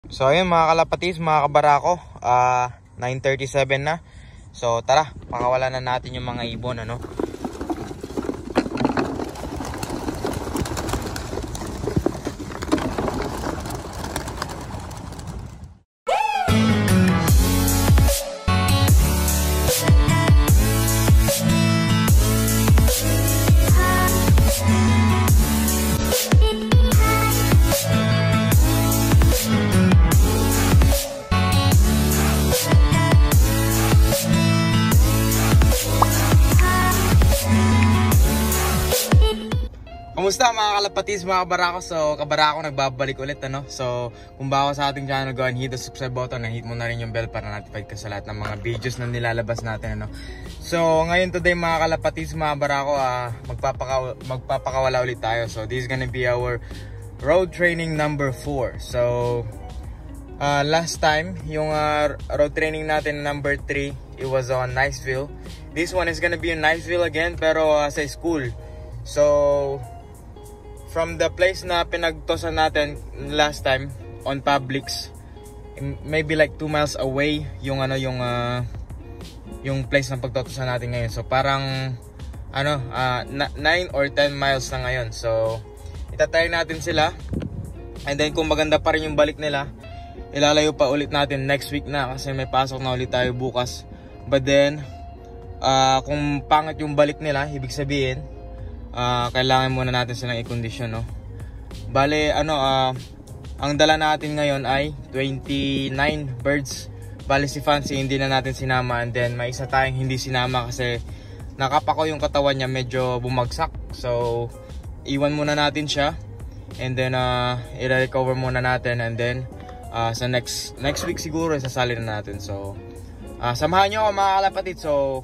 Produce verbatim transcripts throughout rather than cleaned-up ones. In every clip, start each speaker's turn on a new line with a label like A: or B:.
A: So ayun mga kalapatis, mga kabarako, uh, nine thirty-seven na. So tara, pakawalan na natin yung mga ibon, ano. Kumusta mga kalapatis, mga kabarako? So kabarako nagbabalik ulit, ano. So kung bago sa ating channel, go and hit the subscribe button and hit mo na rin yung bell para notified ka sa lahat ng mga videos na nilalabas natin, ano. So ngayon today mga kalapatis, mga kabarako, uh, magpapaka magpapakawala ulit tayo. So this is gonna be our road training number four. So uh, last time yung uh, road training natin number three, it was on Niceville. This one is gonna be in Niceville again, pero uh, sa school. So from the place na pinagtosan natin last time on Publix, maybe like two miles away yung ano yung uh, yung place na pagtotosan natin ngayon. So parang ano uh, nine or ten miles na ngayon. So itatry natin sila, and then kung maganda pa rin yung balik nila, ilalayo pa ulit natin next week na kasi may pasok na ulit tayo bukas. But then uh, kung pangit yung balik nila, ibig sabihin Uh, kailangan muna natin silang i-condition, no? Bale, ano, uh, ang dala natin ngayon ay twenty-nine birds. Bale, si Fancy hindi na natin sinama, and then may isa tayong hindi sinama kasi nakapako yung katawan niya, medyo bumagsak. So iwan muna natin siya, and then uh, i-recover muna natin, and then uh, sa next next week siguro isasali na natin. So uh, samahan nyo ako mga kalapatid. So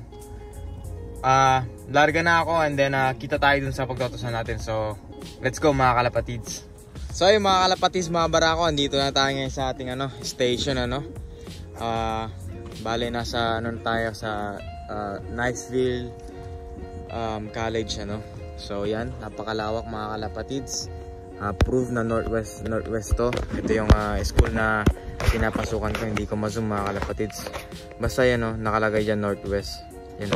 A: Uh, larga na ako, and then uh, kita tayo dun sa pagtotosan natin. So let's go mga kalapatids. So ayun mga kalapatids, mga barako, andito na tayo ngayon sa ating ano, station, ano. uh, Bale nasa ano tayo sa uh, Niceville um, College, ano. So yan, napakalawak mga kalapatids. uh, Prove na Northwest Northwest to. Ito yung uh, school na pinapasukan ko. Hindi ko ma-zoom mga kalapatids. Basta yan, no, nakalagay dyan Northwest. Yan.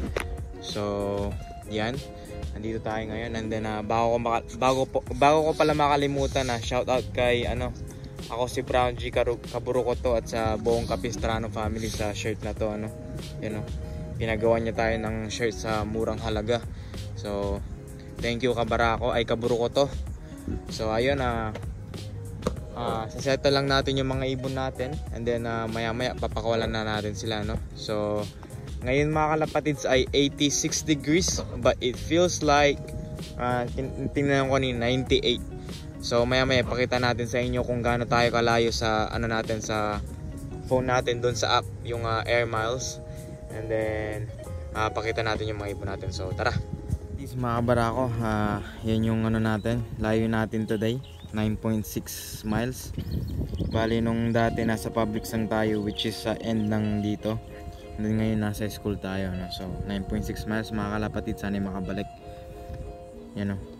A: So, yan. Nandito tayo ngayon, and then uh, bago ko maka, bago po, bago ko pala makalimutan na uh, shout out kay ano, ako si Brown G Kaburukoto at sa buong Capistrano family sa shirt na to, ano. Yan, no. Pinagawa niya tayo ng shirt sa murang halaga. So, thank you Kabarako ay Kaburukoto. So, ayun ah uh, uh, sasettle lang natin yung mga ibon natin, and then uh, maya maya papakawalan na natin sila, no. So ngayon mga kalapatids ay eighty-six degrees, but it feels like uh, tingnan ko ni ninety-eight. So maya maya pakita natin sa inyo kung gaano tayo kalayo sa ano natin, sa phone natin doon sa app, yung uh, air miles, and then uh, pakita natin yung mga ibon natin. So tara. These mga barako, uh, yan yung ano natin, layo natin today, nine point six miles. Bali nung dati nasa Publix lang tayo, which is sa end ng dito. And ngayon nasa school tayo, no? So nine point six miles mga kalapatid, sana makabalik. Yan, no?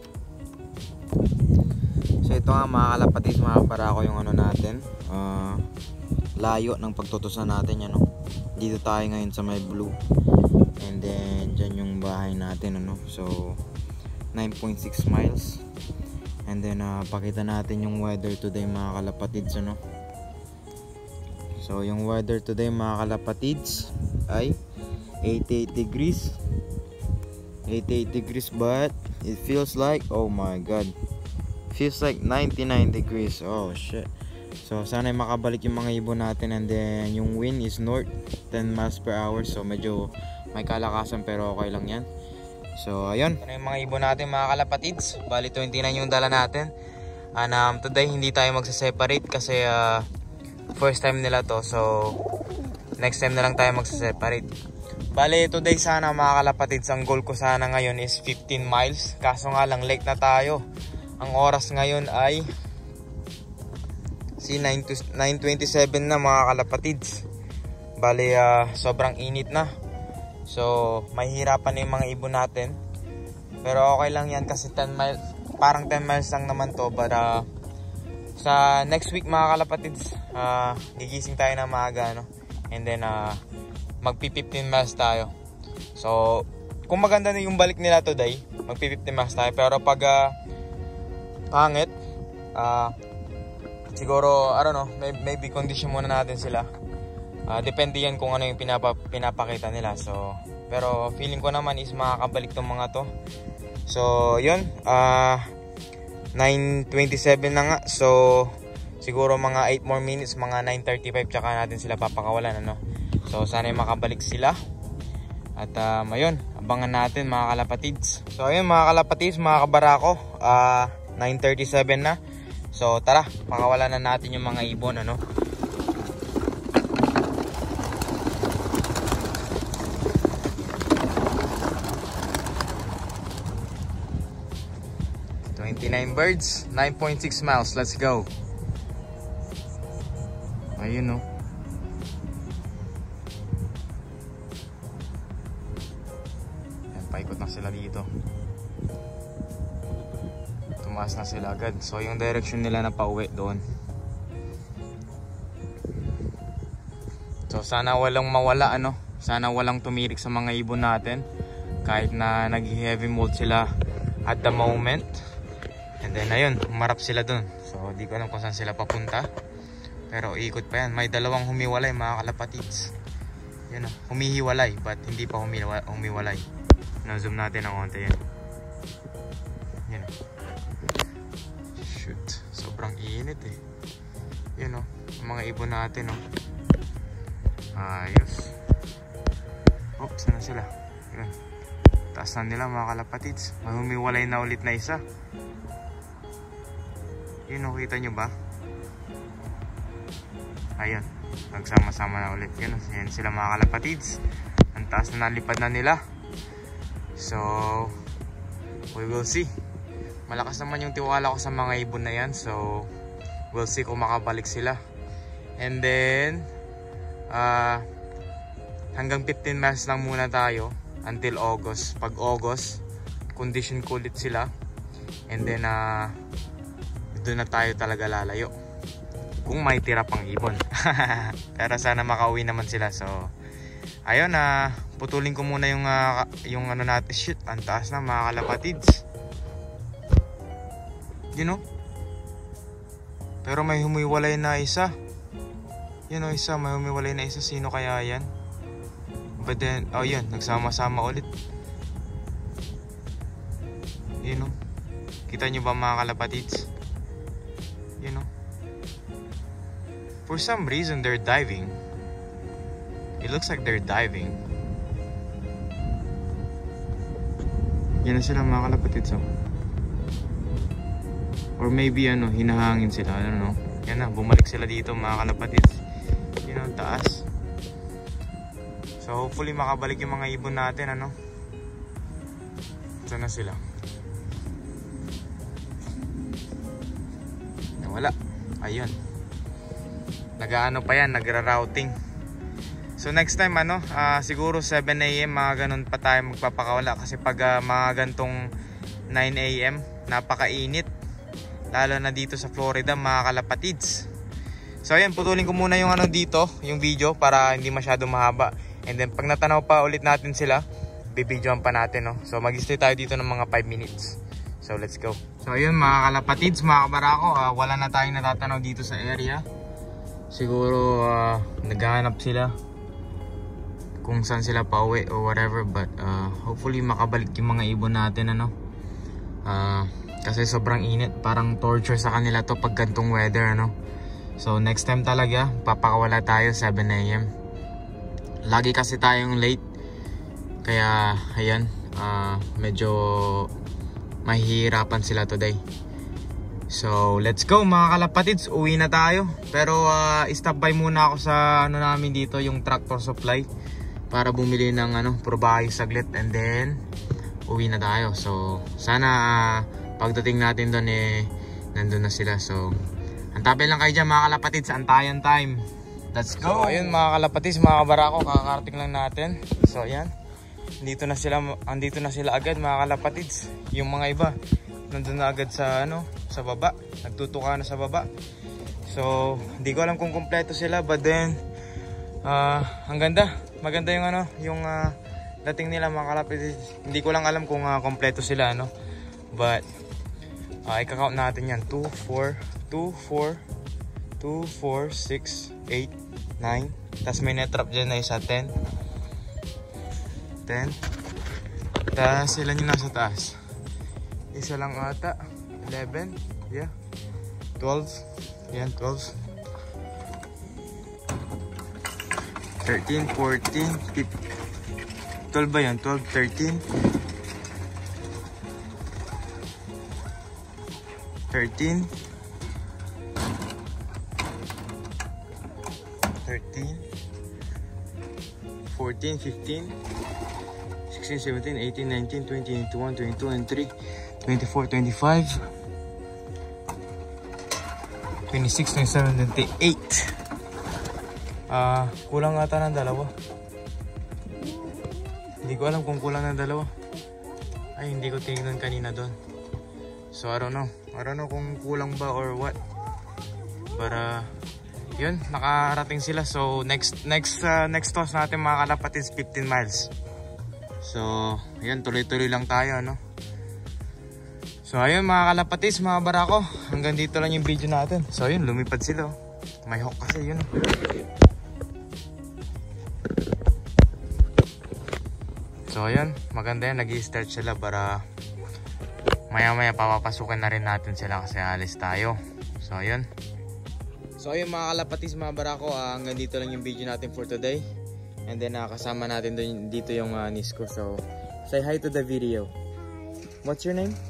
A: So ito nga mga kalapatid, mga barako, yung ano natin, uh, layo ng pagtutusan natin, yan, no? Dito tayo ngayon sa may blue, and then dyan yung bahay natin, ano? So nine point six miles. And then uh, pakita natin yung weather today mga kalapatids, ano? So yung weather today mga kalapatids ay eighty-eight degrees. eighty-eight degrees, but it feels like, oh my god, feels like ninety-nine degrees. Oh shit. So sana makabalik yung mga ibon natin, and then yung wind is north, ten miles per hour. So medyo may kalakasan, pero okay lang yan. So ayun, ito na yung mga ibon natin mga kalapatids. Bali twenty-nine yung dala natin. And um, today hindi tayo magsa-separate kasi uh, first time nila to. So next time na lang tayo magsa-separate. Bali today sana mga kalapatids, ang goal ko sana ngayon is fifteen miles. Kaso nga lang late na tayo. Ang oras ngayon ay si nine twenty-seven na mga kalapatids. Bali uh, sobrang init na. So mahihirapan na yung mga ibon natin. Pero okay lang yan kasi ten miles, parang ten miles lang naman to. But uh, sa next week mga kalapatids, uh, gigising tayo ng maaga, no? And then uh, magpi fifteen miles tayo. So kung maganda na yung balik nila today, magpi fifteen miles tayo. Pero pag uh, pangit, uh, siguro I don't know, maybe, maybe condition muna natin sila. Uh, depende yan kung ano yung pinapa, pinapakita nila. So pero feeling ko naman is makakabalik tong mga to. So yun, uh, nine twenty-seven na nga. So siguro mga eight more minutes, mga nine thirty-five, tsaka natin sila papakawalan, ano? So sana makabalik sila. At um, ayun, abangan natin mga kalapatids. So ayun mga kalapatids, mga kabarako, uh, nine thirty-seven na. So tara, pakawalan na natin yung mga ibon, ano? twenty-nine birds, nine point six miles. Let's go. Ayun, no. Ayan, paikot na sila dito. Tumaas na sila agad. So yung direction nila na pauwi doon. So sana walang mawala, ano. Sana walang tumirik sa mga ibon natin. Kahit na nag-heavy mold sila at the moment. And then ayun, umarap sila dun. So di ko alam kung saan sila papunta. Pero ikot pa yan. May dalawang humiwalay mga kalapatids. Yun o, humihiwalay but hindi pa humiwalay, humiwalay. Na-zoom natin ng konti yan. Yun o. Shoot, sobrang init eh. Yun o, ang mga ibon natin o. Ayos. Oh, saan na sila? Yun. Taas na nila mga kalapatids. May humiwalay na ulit na isa. Yun o, kita nyo ba? Ayun, nagsama-sama na ulit. Yun, yan sila mga kalapatids. Ang taas na nalipad na nila. So we will see. Malakas naman yung tiwala ko sa mga ibon na yan. So we'll see kung makabalik sila. And then uh, hanggang fifteen miles lang muna tayo until August. Pag August, condition ko ulit sila. And then uh, doon na tayo talaga lalayo kung may tira pang ibon. Pero sana makauwi naman sila. So ayun, na uh, putulin ko muna yung uh, yung ano natin. Shit, ang taas na mga kalapatids, you know. Pero may humiwalay na isa. Yun o, isa, may humiwalay na isa. Sino kaya yan? But then, oh yun, nagsama-sama ulit. You know, kita nyo ba mga kalapatids? You know, for some reason they're diving. It looks like they're diving. Yan na sila mga kalapatids, oh. Or maybe ano, hinahangin sila, I don't know. Yan na, bumalik sila dito mga kalapatids. You know, taas. So hopefully makabalik yung mga ibon natin, ano. Saan na sila? Wala. Ayun. Nag-ano pa yan, nagra-routing. So next time ano, uh, siguro seven A M mga ganun pa tayo magpapakawala. Kasi pag uh, mga gantong nine A M napakainit. Lalo na dito sa Florida mga kalapatids. So ayan, putulin ko muna yung ano dito, yung video para hindi masyado mahaba. And then pag natanaw pa ulit natin sila, bibidyoan pa natin, no? So mag-stay tayo dito ng mga five minutes. So let's go. So ayun mga kalapatids, mga kabarako, uh, wala na tayong natatanaw dito sa area. Siguro uh, naghahanap sila kung saan sila pauwi or whatever. But uh, hopefully makabalik yung mga ibon natin, ano. uh, Kasi sobrang init, parang torture sa kanila to pag gantong weather, ano. So next time talaga papakawala tayo seven A M Lagi kasi tayong late. Kaya ayan, uh, medyo mahihirapan sila today. So let's go mga kalapatids, uwi na tayo. Pero uh, stop by muna ako sa ano namin dito, yung tractor supply, para bumili ng ano, probahay saglit. And then uwi na tayo. So sana uh, pagdating natin doon eh nandun na sila. So antabi lang kayo dyan mga kalapatids, antayan time. Let's go. So ayun mga kalapatids, mga kabarako, kakarating lang natin. So ayan, Dito na sila, andito na sila agad mga kalapatids. Yung mga iba nandun na agad sa ano, sa baba. Nagtutuka na sa baba. So, hindi ko alam kung kumpleto sila, but then uh, ang ganda. Maganda yung ano, yung uh, dating nila mga kalapatids. Hindi ko lang alam kung uh, kumpleto sila, no. But uh, i-count natin yan. two, four, two, four, two, four, six, eight, nine. Tapos may netrap dyan na isa, ten. ten. Tapos ilan yung nasa taas? Isa lang ata. eleven. Yeah. twelve. Yan, twelve. thirteen, fourteen, fifteen. twelve ba yan? twelve, thirteen. thirteen. thirteen. fourteen, fifteen. sixteen, seventeen, eighteen, nineteen, twenty, twenty-one, twenty-two, twenty-three, twenty-four, twenty-five, twenty-six, twenty-seven, twenty-eight. Ah, uh, kulang ata ng dalawa. Hindi ko alam kung kulang ng dalawa. Ay, hindi ko tinignan kanina doon. So, I don't know. I don't know kung kulang ba or what. Para, yun, nakarating sila. So, next next uh, next toss natin mga kalapatids, fifteen miles. So, yun, tuloy-tuloy lang tayo, no? So, ayun mga kalapatids, mga barako. Hanggang dito lang yung video natin. So, ayun, lumipad sila. May hook kasi, yun. So, ayun, maganda yan. Nag-i-start sila para maya-maya papapasukin na rin natin sila kasi alis tayo. So, ayun. So, ayun mga kalapatids, mga barako. Uh, hanggang dito lang yung video natin for today. And then, uh, kasama natin dun, dito yung uh, niece ko. So, say hi to the video. What's your name?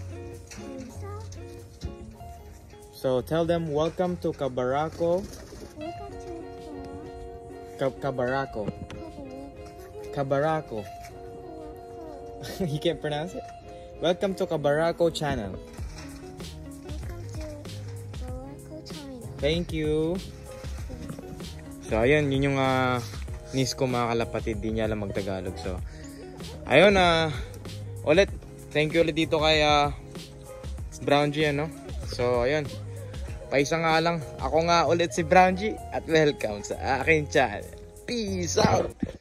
A: So, tell them, welcome to Cabarako. Welcome to Cabarako. Cabarako. You can't pronounce it? Welcome to Cabarako channel.
B: Welcome to Cabarako channel.
A: Thank you. So, ayun, yun yung uh, niece ko mga kalapatid. Di niya alam mag-Tagalog. So, ayun, uh, ulit. Thank you ulit dito kay uh, Brown G, ano? So, ayun. Paisa nga lang. Ako nga ulit si Brown G. At welcome sa aking channel. Peace out!